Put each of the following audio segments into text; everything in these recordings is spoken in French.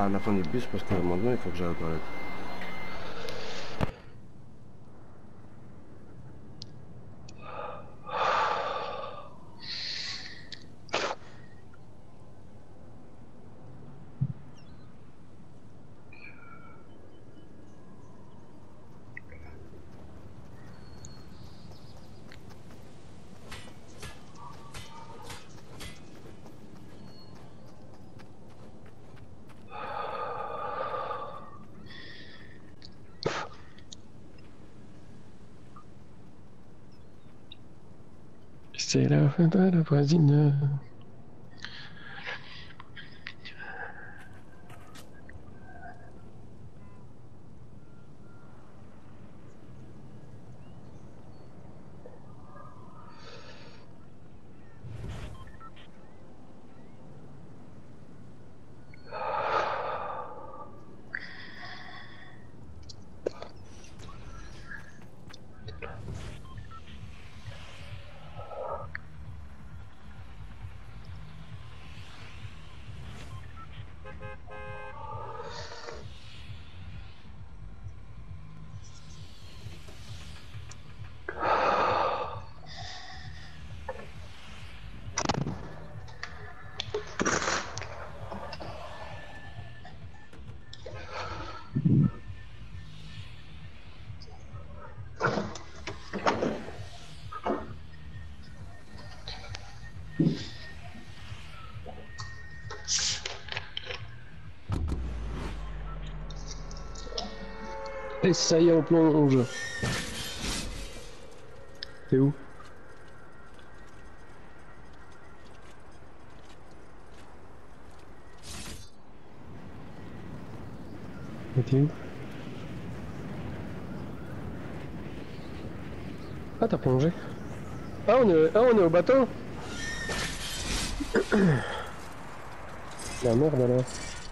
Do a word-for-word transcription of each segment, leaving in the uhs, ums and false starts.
à la fin du bus parce que maintenant il faut que j'aille aux toilettes. C'est la fin de la voisine. Et ça y est, on plonge. T'es où? Et t'es où? Ah, t'as plongé. Ah, on est, ah, on est au bateau. La merde alors.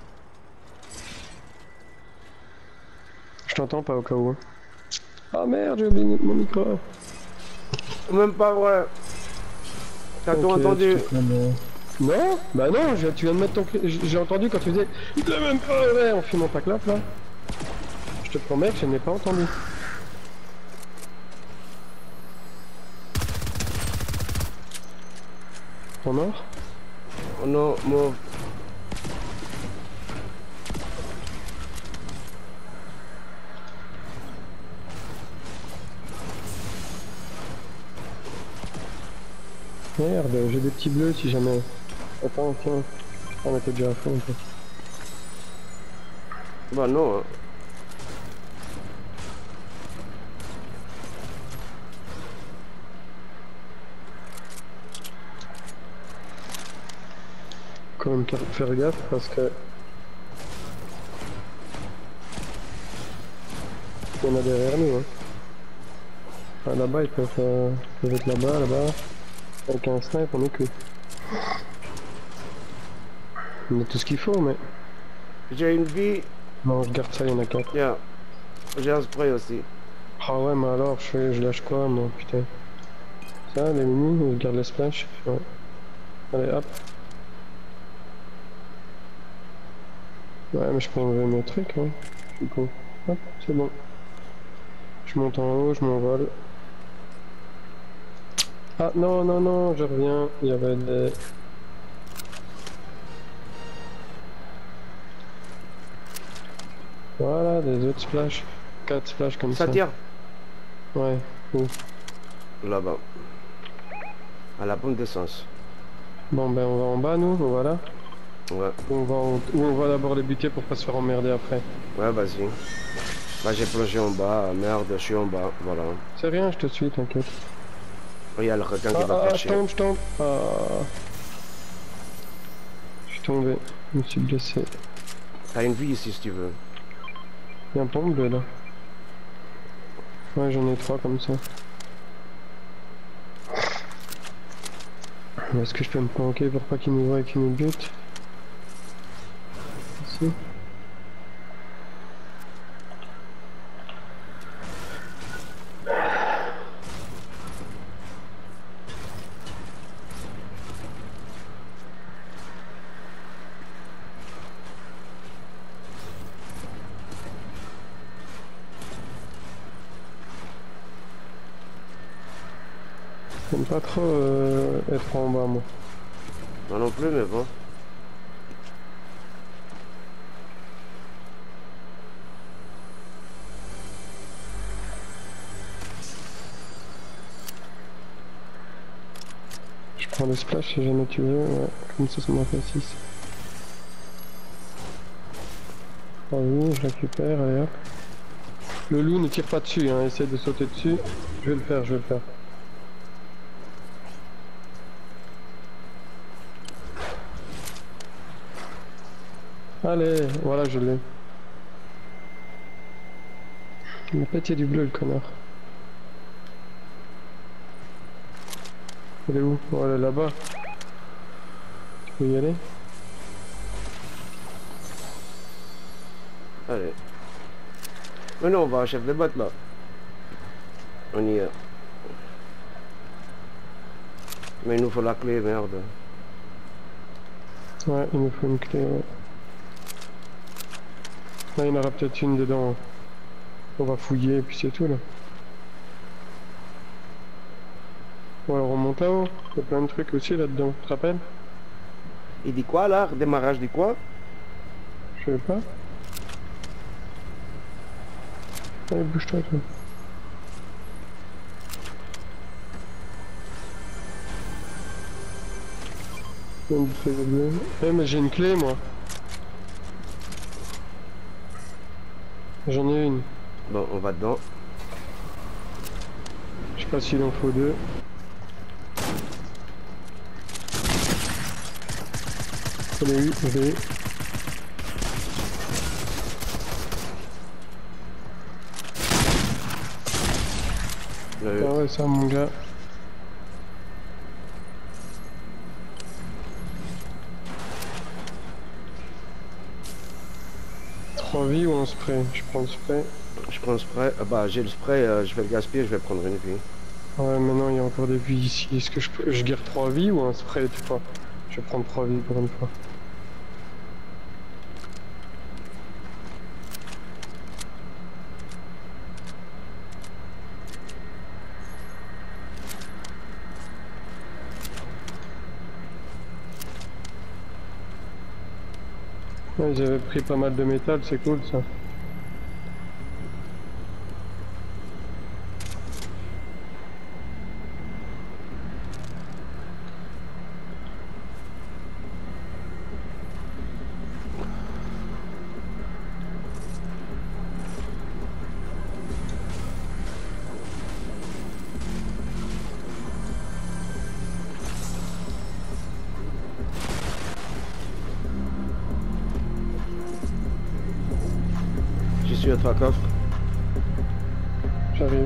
Je t'entends pas au cas où. Ah merde, j'ai oublié mon micro. Même pas vrai. T'as tout Ok, entendu? tu te prends, non? Bah non, je- tu viens de mettre ton... J'ai entendu quand tu disais... Il l'a même pas, ouais, on filme en pack là, là. Je te promets que je n'ai pas entendu. T'es mort? Oh non, mauve. Merde, j'ai des petits bleus si jamais... Attends, tiens. On était déjà à fond un peu. Bah non. Hein. Quand même faire gaffe parce que... Il y en a derrière nous, hein. Ah, là-bas, ils peuvent, euh, ils peuvent être là-bas, là-bas. Avec un snipe, on est que. On a tout ce qu'il faut, mais... J'ai une vie. Non, je garde ça, il y en a quatre. Yeah. J'ai un spray aussi. Ah ouais, mais alors, je, fais, je lâche quoi, moi, putain. Ça, les mini, je garde les splash. Ouais. Allez, hop. Ouais, mais je peux enlever mes trucs, hein. Je suis con. Hop, c'est bon. Je monte en haut, je m'envole. Ah, non, non, non, je reviens. Il y avait des... Voilà, des autres splash. quatre splash comme ça. Ça tire? Ouais, où? Là-bas. À la pompe d'essence. Bon, ben on va en bas, nous, on va là. Ouais. Ou on va, en... Ou on va d'abord les buter pour pas se faire emmerder après. Ouais, vas-y. Bah j'ai plongé en bas. Merde, je suis en bas. Voilà. C'est rien, je te suis, t'inquiète. Il y a le requin Ah, qui va ah, faire je chier. tombe, je tombe. Ah. Je suis tombé, je me suis blessé. T'as une vie ici si tu veux. Il y a un pompe bleu là. Ouais, j'en ai trois comme ça. Est-ce que je peux me planquer pour pas qu'il nous voit et qu'il nous bute? Ici. J'aime pas trop euh, être en bas, moi. Moi non plus, mais bon. Je prends le splash si jamais tu veux, ouais. Comme ça, ça m'en fait six. Ah oui, je récupère, allez hop. Le loup ne tire pas dessus, hein, essaie de sauter dessus. Je vais le faire, je vais le faire. Allez, voilà, je l'ai. Il m'a pété du bleu, le connard. Il est où? Oh, elle est là-bas. Tu peux y aller? Allez. Mais non, on va à chef de botte là. On y est. Mais il nous faut la clé, merde. Ouais, il me faut une clé, ouais. Là, il y en aura peut-être une dedans. On va fouiller et puis c'est tout là. Ou alors on monte là-haut. Il y a plein de trucs aussi là-dedans, tu te rappelles? Il dit quoi là? Redémarrage dit quoi? Je sais pas. Allez, bouge-toi, toi. Il y a du truc bleu. Eh, mais j'ai une clé, moi. J'en ai une. Bon, on va dedans. Je sais pas s'il en faut deux. Je l'ai eu, je l'ai eu. Le... Ah ouais, ça, mon gars. trois vies ou un spray? Je prends le spray. Je prends le spray. Ah bah j'ai le spray, euh, je vais le gaspiller, je vais prendre une vie. Ouais, mais non, il y a encore des vies ici. Est-ce que je peux... Je garde trois vies ou un spray, tu vois? Je vais prendre trois vies pour une fois. Ouais, j'avais pris pas mal de métal, c'est cool ça. J'y suis à trois coffres. J'arrive.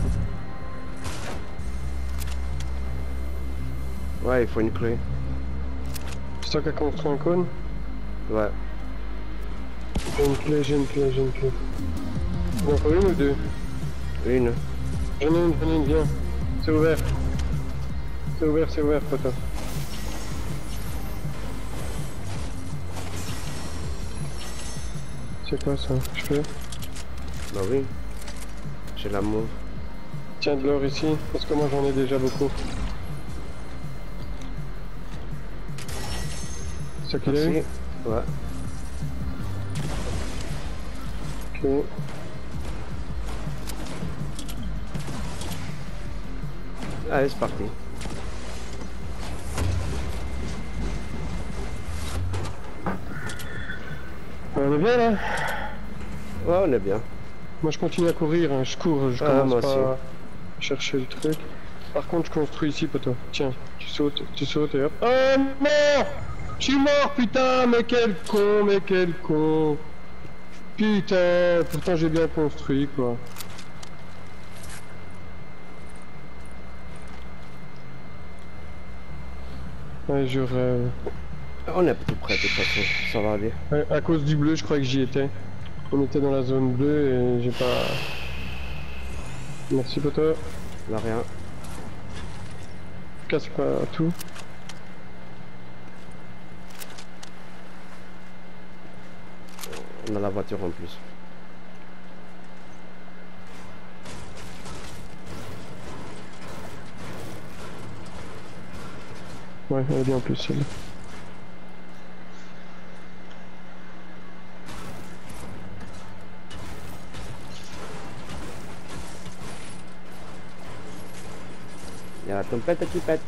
Ouais, il faut une clé. C'est toi qui as construit un cône? Ouais. J'ai une clé, j'ai une clé, j'ai une clé. Il en faut une ou deux? Une. J'en ai une, j'en ai une, viens. C'est ouvert. C'est ouvert, c'est ouvert, poteau. C'est quoi ça? Je peux? Bah oui. J'ai la mauve. Tiens de l'or ici, parce que moi j'en ai déjà beaucoup. C'est ça qu'il a eu? Merci. Ouais. Ok. Allez, c'est parti. On est bien là? Ouais, on est bien. Moi je continue à courir, hein. Je cours, je Ah, commence moi pas aussi. à chercher le truc. Par contre je construis ici, poteau. Tiens, tu sautes, tu sautes et hop. Oh non! Je suis mort, putain, mais quel con, mais quel con! Putain, pourtant j'ai bien construit quoi. Ouais, je rêve. On est tout près de toute façon, ça va aller. Ouais, à cause du bleu, je crois que j'y étais. On était dans la zone bleue et j'ai pas... Merci poteau. Là, rien. Casse pas tout. On a la voiture en plus. Ouais, elle est bien en plus celle-là. Il y a la tempête qui pète.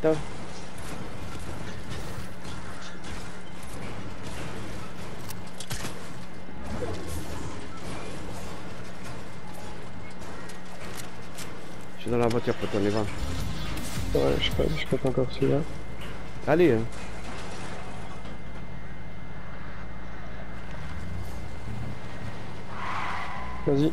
Je suis dans la voiture, pote, on y va. Ouais, je sais pas, je sais pas encore celui-là. Allez, hein. Vas-y.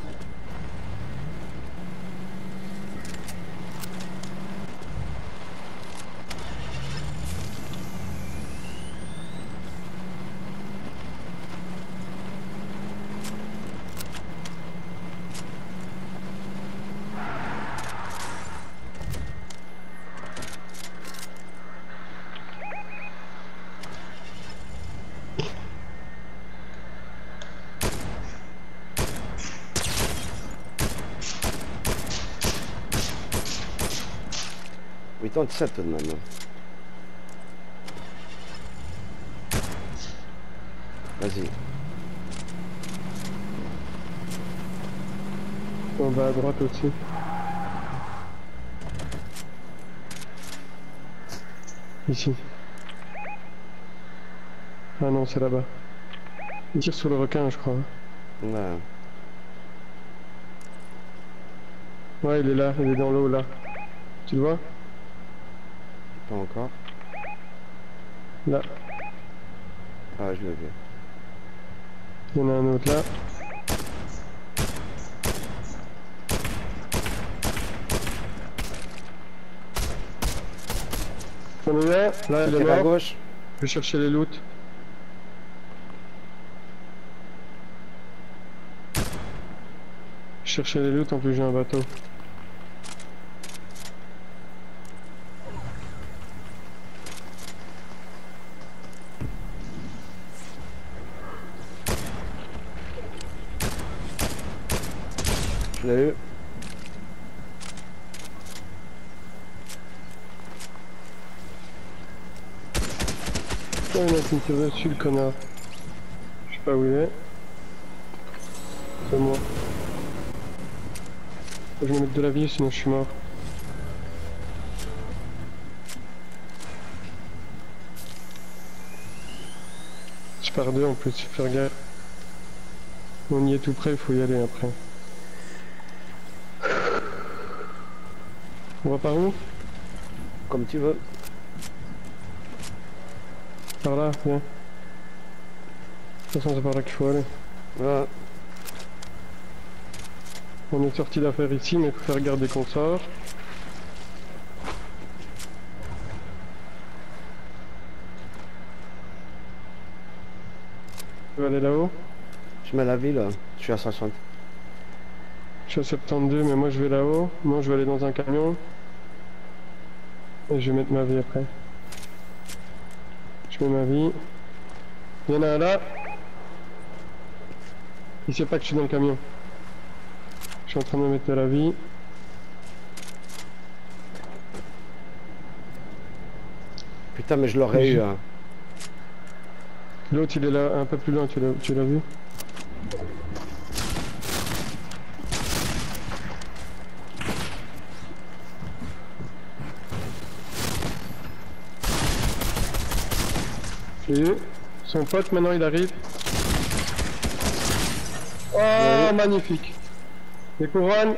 huitante-sept maintenant. Vas-y. On va à droite aussi. Ici. Ah non, c'est là-bas. Il tire sur le requin, je crois. Ouais. Ouais, il est là, il est dans l'eau là. Tu le vois? Pas encore. Là. Ah, je l'ai vu. Il y en a un autre là. On est là, là il est Tire à mort. gauche. Je vais chercher les loots. Chercher les loots, en plus j'ai un bateau. Je l'ai eu. Oh, il y en a qui me tire dessus, le connard. Je sais pas où il est. C'est moi. Faut que je me mette de la vie, sinon je suis mort. Je pars deux en plus, faut faire gaffe. On y est tout près, il faut y aller après. On va par où? Comme tu veux. Par là, viens. De toute façon, c'est par là qu'il faut aller. Ouais. On est sorti d'affaires ici, mais il faut faire garder qu'on sort. Tu veux aller là-haut? Je mets la ville, là. Je suis à soixante. Je suis à soixante-douze, mais moi je vais là-haut. Moi je vais aller dans un camion. Et je vais mettre ma vie après. Je mets ma vie. Il y en a un là. Il sait pas que je suis dans le camion. Je suis en train de me mettre de la vie. Putain, mais je l'aurais eu, hein. L'autre il est là, un peu plus loin, tu l'as tu l'as vu? J'ai eu. Son pote maintenant il arrive. Oh, Oui. magnifique. Les couronnes.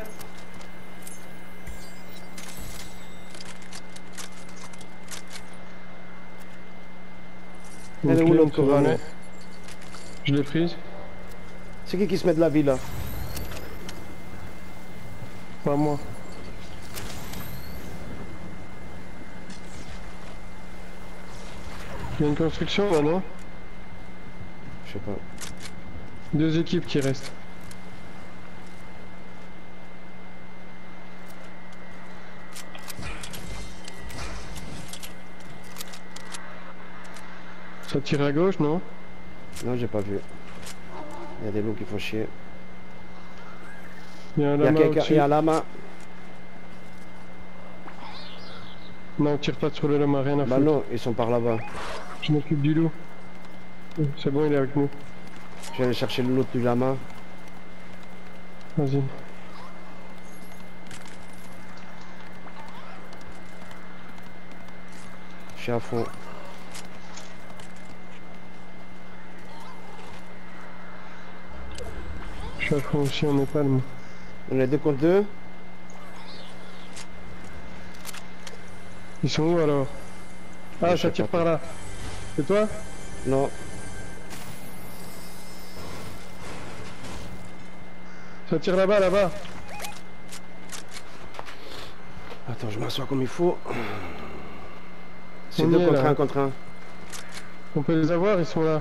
Elle est où Ok, l'autre on se couronne? remet. Je l'ai prise. C'est qui qui se met de la ville, là? Pas moi. Il y a une construction là, non? Je sais pas. Deux équipes qui restent. Ça tire à gauche, non? Non, j'ai pas vu. Il y a des loups qui font chier. Il y a un Il y a lama quelqu'un, au-dessus. il y a un lama. Non, tire pas sur le lama, rien à Bah foutre. non, ils sont par là-bas. Je m'occupe du loup. C'est bon, il est avec nous. Je vais aller chercher l'autre du lama. Vas-y. Je suis à fond. Je suis à fond aussi en Népal, moi. On est deux contre deux. Ils sont où alors? Ah, Je ça sais tire pas. par là. C'est toi? Non. Ça tire là-bas, là-bas. Attends, je m'assois comme il faut. C'est On y deux est, contre là. un contre un. On peut les avoir, ils sont là.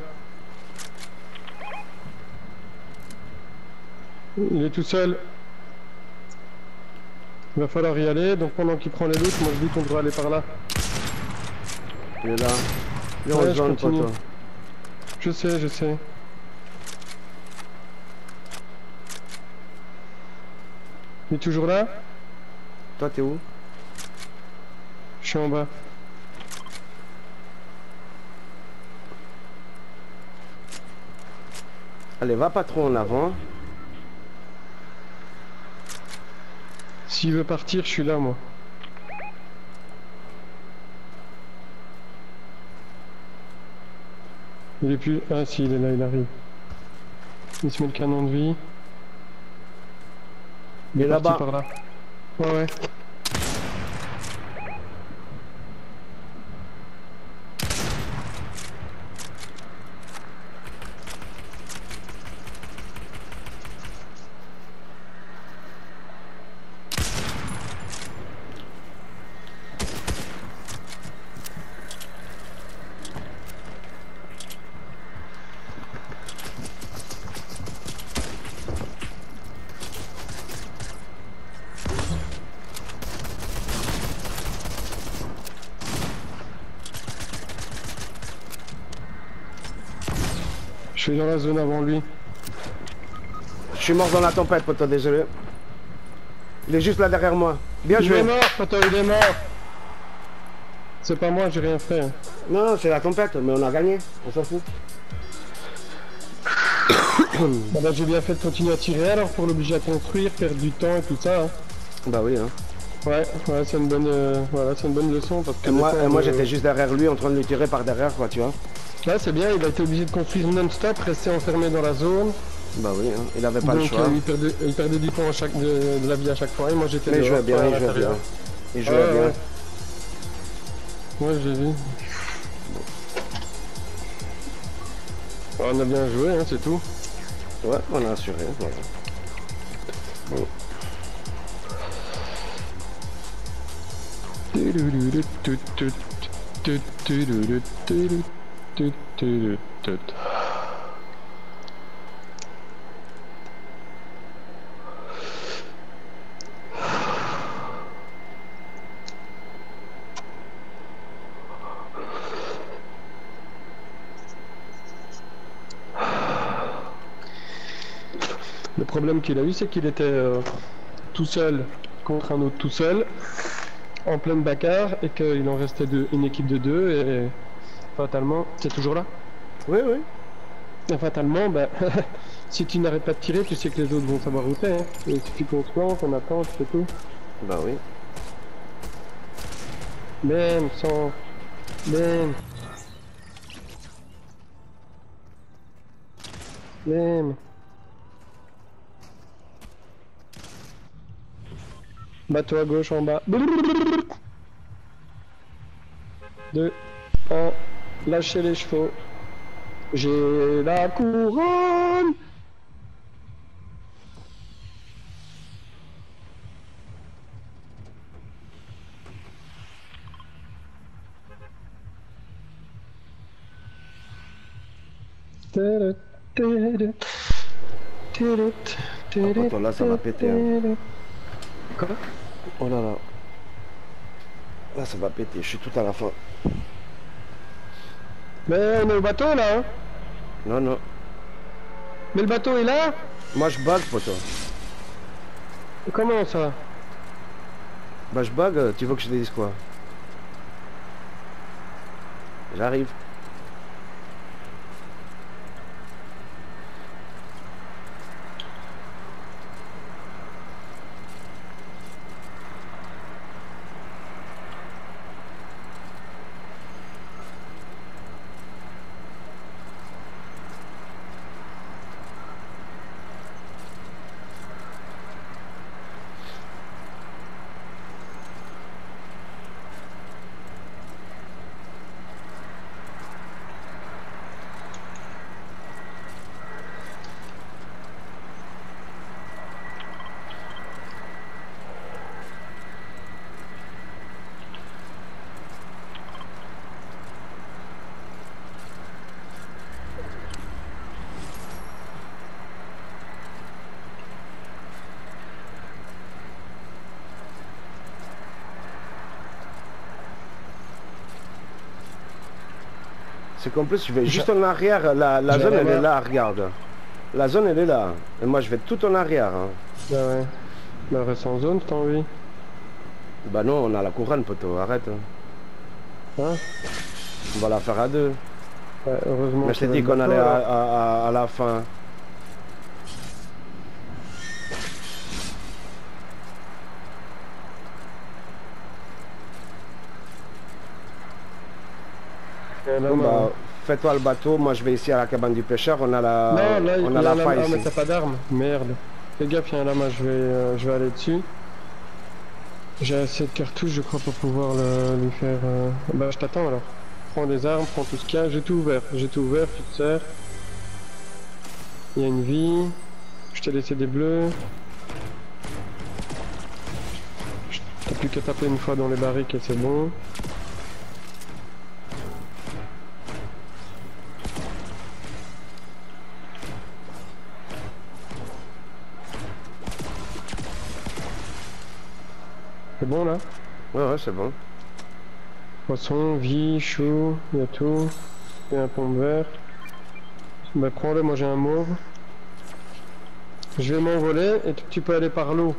Il est tout seul. Il va falloir y aller, donc pendant qu'il prend les loots, moi je dis qu'on devrait aller par là. Il est là. Il est Ouais, en je zone, continue. poteau. Je sais, je sais. Il est toujours là? Toi, t'es où? Je suis en bas. Allez, va pas trop en avant. S'il veut partir, je suis là, moi. Il est plus... Ah si, il est là, il arrive. Il se met le canon de vie. Il est parti là-bas. par là. Ouais, ouais. Je suis dans la zone avant lui. Je suis mort dans la tempête, poteau, désolé. Il est juste là derrière moi. Bien Il joué. est mort, poteau, il est mort. C'est pas moi, j'ai rien fait. Non, non, c'est la tempête, mais on a gagné. On s'en fout. Bah, bah, j'ai bien fait de continuer à tirer alors pour l'obliger à construire, perdre du temps et tout ça. Hein. Bah oui, hein. Ouais, ouais, c'est une bonne, euh, voilà, c'est une bonne leçon parce que Et moi, des fois, et moi euh, j'étais juste derrière lui en train de lui tirer par derrière, quoi, tu vois. Là, c'est bien, il a été obligé de construire non-stop, rester enfermé dans la zone. Bah oui, hein. Il avait pas le Donc choix. euh, il, perdait, il perdait du temps à chaque, de, de la vie à chaque fois. Et moi j'étais Mais il dehors, jouait bien, pas à il jouait bien. l'intérieur. Il jouait Ouais, bien. ouais. Ouais, j'ai vu. On a bien joué, hein, c'est tout. Ouais, on a assuré, voilà. Bon. Le problème qu'il a eu, c'est qu'il était euh, tout seul contre un autre tout seul, en pleine bagarre, et qu'il en restait deux, une équipe de deux, et fatalement, c'est toujours là. Oui, oui. Et fatalement, bah, si tu n'arrêtes pas de tirer, tu sais que les autres vont savoir où t'es. Hein. Il suffit qu'on se plante, on attend, c'est tout. Bah oui. Même, sans... Même. Même. Bateau à gauche en bas. Deux. Un. Lâchez les chevaux. J'ai la couronne. Attends, là, ça va péter, hein. Quoi? Oh là là. Là, ça va péter. Je suis tout à la fin. Mais on est au bateau là, hein? Non, non. Mais le bateau est là? Moi, je bug, poteau. Comment ça? Bah, je bug. Tu veux que je te dise quoi? J'arrive. C'est qu'en plus, je vais juste en arrière. La, la zone, elle est là, regarde. La zone, elle est là. Et moi, je vais tout en arrière. Hein. Bah ouais. Bah reste en zone, t'as envie. Bah non, on a la couronne, poteau. Arrête. Hein. Hein? On va la faire à deux. Ouais, heureusement. Mais je t'ai dit qu'on allait à, à, à, à la fin. Bon, bah, fais-toi le bateau, moi je vais ici à la cabane du pêcheur, on a la, non, là, on a la faille ici. Ah mais t'as pas d'armes, merde. Fais gaffe, il y a un lama, je vais, euh, je vais aller dessus. J'ai assez de cartouches, je crois, pour pouvoir le, lui faire... Euh... Bah je t'attends alors. Prends des armes, prends tout ce qu'il y a, j'ai tout ouvert, j'ai tout ouvert, tu te sers. Il y a une vie, je t'ai laissé des bleus. T'as plus qu'à taper une fois dans les barriques et c'est bon. C'est bon là? Ouais ouais c'est bon. Poisson, vie, chou, il y a tout. Il y a un pomme vert. Bah prends-le, moi j'ai un mauve. Je vais m'envoler et tu peux aller par l'eau.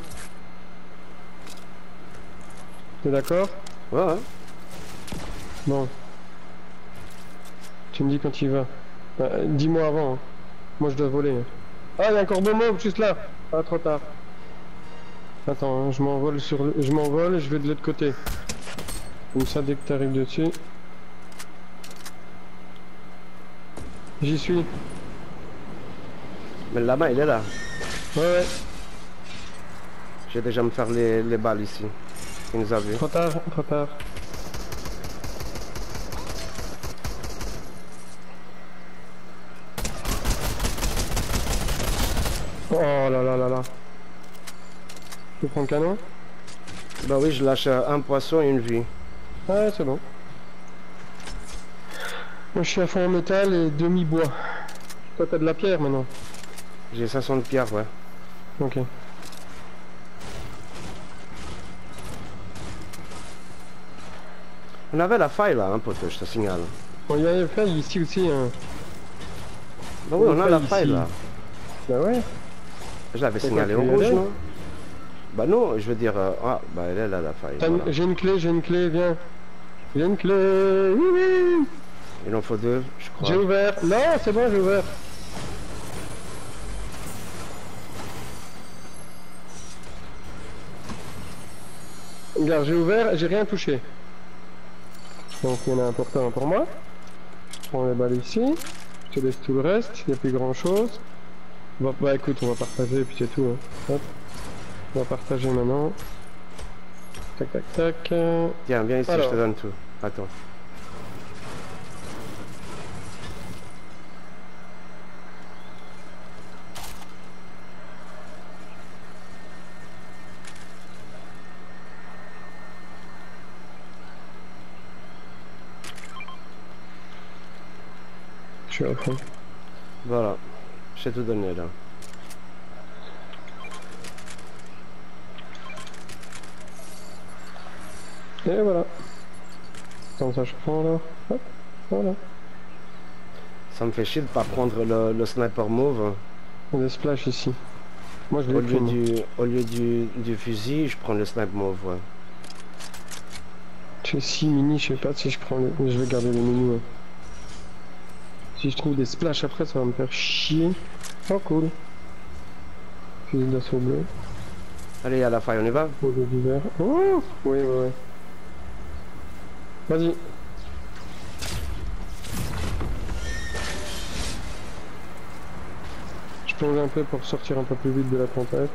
T'es d'accord? Ouais ouais. Bon. Tu me dis quand tu y vas. Bah, dis-moi avant. Hein. Moi je dois voler. Ah il y a un corbeau mauve juste là. Ah trop tard. Attends, hein, je m'envole sur le... je m'envole et je vais de l'autre côté. Comme ça dès que tu arrives dessus. J'y suis. Mais là-bas il est là. Ouais ouais. Je vais déjà me faire les, les balles ici. Il nous a vu. Trop tard, trop tard. Oh là là là là. Tu prends le canon? Bah oui, je lâche un poisson et une vie. Ouais, c'est bon. Moi je suis à fond en métal et demi-bois. Toi t'as de la pierre maintenant? J'ai cinq cents de pierre, ouais. Ok. On avait la faille là, hein, pote, je te signale. Bon, il y a une faille ici aussi. Hein. Bah oui, on a la ici. faille là. Bah ouais. Je l'avais C'est signalé quoi, en tu y rouge, allais non? Bah non, je veux dire... Euh, ah, bah elle est là la faille. Voilà. J'ai une clé, j'ai une clé, viens. J'ai une clé. Oui, oui. Il en faut deux, je crois. J'ai ouvert. Non, c'est bon, j'ai ouvert. Regarde, j'ai ouvert, j'ai rien touché. Donc il y en a un pour toi, un pour moi. Je prends les balles ici. Je te laisse tout le reste, il n'y a plus grand chose. On va, bah écoute, on va partager et puis c'est tout. Hein. Hop. On va partager maintenant. Tac tac tac. Tiens, viens ici, Alors. je te donne tout. Attends. Je suis à fond. Voilà. Je t'ai tout donné là. Et voilà. Comme ça je prends là. Hop, voilà. Ça me fait chier de pas prendre le, le sniper mauve. Il y a des splash ici. Moi je Au l'ai lieu, pris. du, au lieu du, du fusil, je prends le sniper mauve. Ouais. Tu fais six mini, je sais pas si je prends les... Mais je vais garder les mini. Ouais. Si je trouve des splash après, ça va me faire chier. Oh cool. Fusil d'assaut bleu. Allez, à la faille, on y va. Au lieu d'hiver. Oh oui, ouais, ouais. Vas-y. Je plonge un peu pour sortir un peu plus vite de la tempête.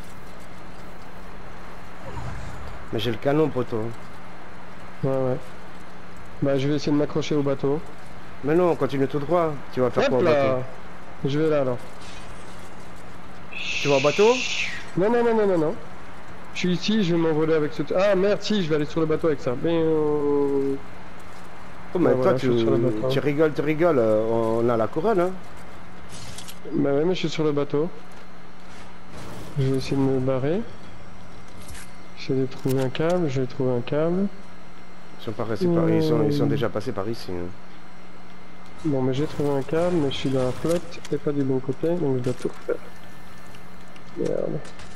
Mais j'ai le canon, poteau. Ouais, ouais. Bah, je vais essayer de m'accrocher au bateau. Mais non, continue tout droit. Tu vas faire Hop quoi au là. bateau? Je vais là alors. Tu vas au bateau? Non, non, non, non, non, non. Je suis ici, je vais m'envoler avec ce... Ah merde, si, je vais aller sur le bateau avec ça. Mais... Euh... Oh, mais bah, toi, voilà, tu, sur le bateau. tu rigoles, tu rigoles. euh, On a la couronne, hein. Bah ouais, mais je suis sur le bateau. Je vais essayer de me barrer. J'essaie de trouver un câble, je vais trouver un câble. Ils sont, pas restés par... ils sont, ils sont déjà passés par ici. Hein. Bon, mais j'ai trouvé un câble, mais je suis dans la flotte et pas du bon côté, donc je dois tout refaire. Merde.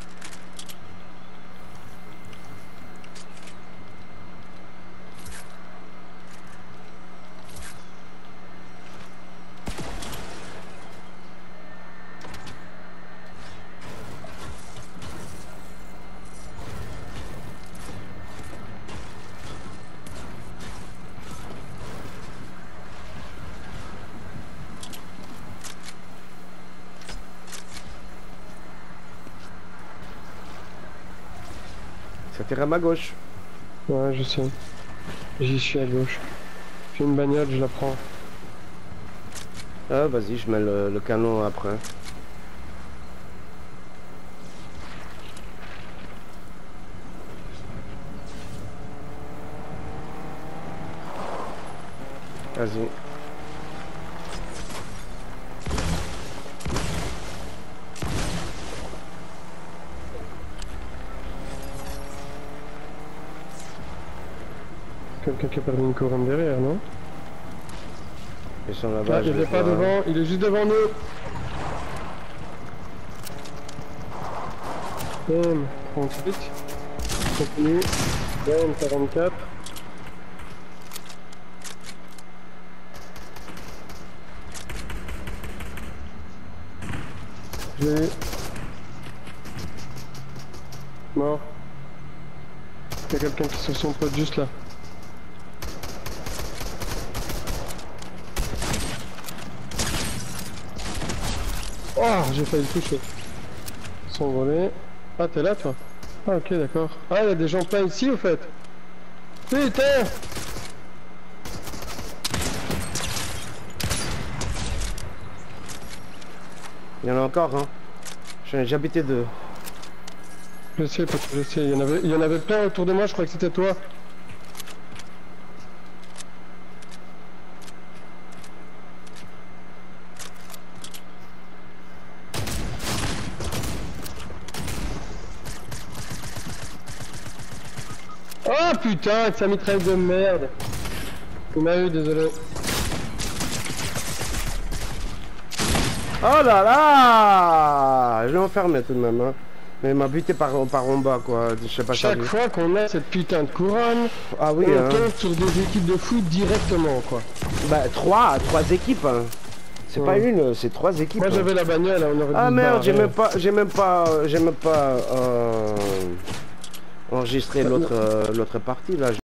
Ça tire à ma gauche. Ouais, je sais. J'y suis à gauche. J'ai une bagnole, je la prends. Ah, vas-y, je mets le, le canon après. Vas-y. Quelqu'un qui a perdu une couronne derrière, non? Ils sont là-bas. Ah, il est pas devant, il est juste devant nous. M trente-huit. Continue. M quarante-quatre. Je l'ai eu. Mort. Il y a quelqu'un qui est sur son pote juste là. Oh, j'ai failli le toucher. S'envoler. Ah, t'es là, toi? Ah, ok, d'accord. Ah, il y a des gens plein ici, au fait. Putain! Il y en a encore, hein. J'en ai déjà buté deux. Je sais, parce que je sais. Il y en avait, il y en avait plein autour de moi, je crois que c'était toi. Oh putain, que ça mitraille de merde. Il m'a eu, désolé. Oh là là! Je l'ai enfermé tout de même, hein. Mais il m'a buté par, par en bas, quoi. Je sais pas. Chaque fois qu'on a cette putain de couronne, ah oui, on hein. tombe sur des équipes de foot directement, quoi. Bah, trois, trois équipes, hein. C'est ouais. Pas une, c'est trois équipes. Moi, j'avais la bagnole, on aurait Ah merde, j'ai même pas, j'ai même pas, j'ai même pas euh, enregistré l'autre, euh, l'autre partie, là.